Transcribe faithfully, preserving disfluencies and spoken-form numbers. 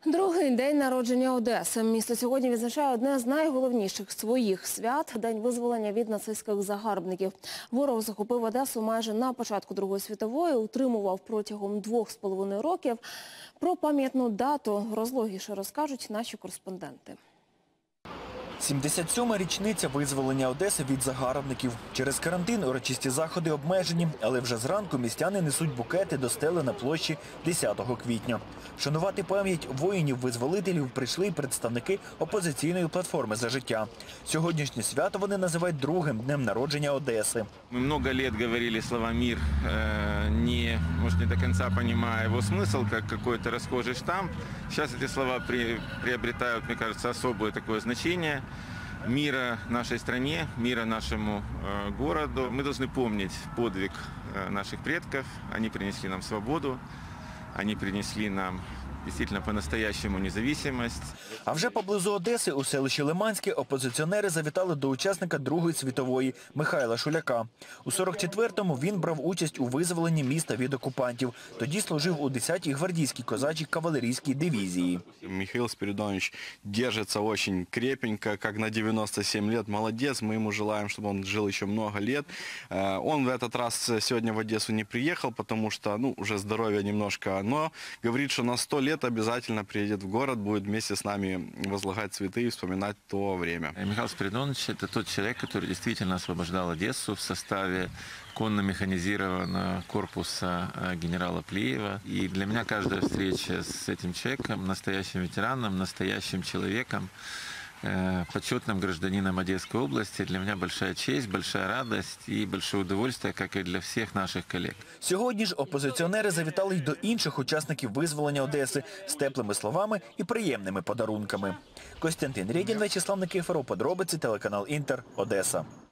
Другий день народження Одеси. Місто сьогодні відзначає одне з найголовніших своїх свят – День визволення від нацистських загарбників. Ворог захопив Одесу майже на початку Другої світової, утримував протягом двох з половиною років. Про пам'ятну дату розлогіше розкажуть наші кореспонденти. сімдесят сьома річниця визволення Одеси від загарбників. Через карантин урочисті заходи обмежені, але вже зранку містяни несуть букети до стели на площі десятого квітня. Шанувати пам'ять воїнів-визволителів прийшли й представники опозиційної платформи «За життя». Сьогоднішнє свято вони називають другим днем народження Одеси. Ми много лет говорили слова «мир», не, может, не до конца понимая его смысл, как какой-то расхожий штамп. Сейчас эти слова при, приобретают, мне кажется, особое такое значение. Мира нашей стране, мира нашему э, городу. Мы должны помнить подвиг э, наших предков. Они принесли нам свободу, они принесли нам дійсно по-настоящему незалежність. А вже поблизу Одеси, у селищі Лиманське, опозиціонери завітали до учасника Другої світової Михайла Шуляка. У сорок четвертому він брав участь у визволенні міста від окупантів. Тоді служив у десятій гвардійській козачій кавалерійській дивізії. Михаил Спиридонович держится очень крепенько, как на девяносто семь лет. Молодец, мы ему желаем, чтобы он жил еще много лет. Он в этот раз сегодня в Одессу не приехал, потому что ну, уже здоровье немножко, но говорит, что на сто лет обязательно приедет в город, будет вместе с нами возлагать цветы и вспоминать то время. Михаил Спиридонович – это тот человек, который действительно освобождал Одессу в составе конно-механизированного корпуса генерала Плеева. И для меня каждая встреча с этим человеком, настоящим ветераном, настоящим человеком, почетным гражданином Одесской области, для меня большая честь, большая радость и большое удовольствие, как и для всех наших коллег. Сьогодні ж опозиціонери завітали й до інших учасників визволення Одеси з теплими словами і приємними подарунками. Костянтин Рєдін, Вячеслав Никифоров, подробиці, телеканал Інтер, Одеса.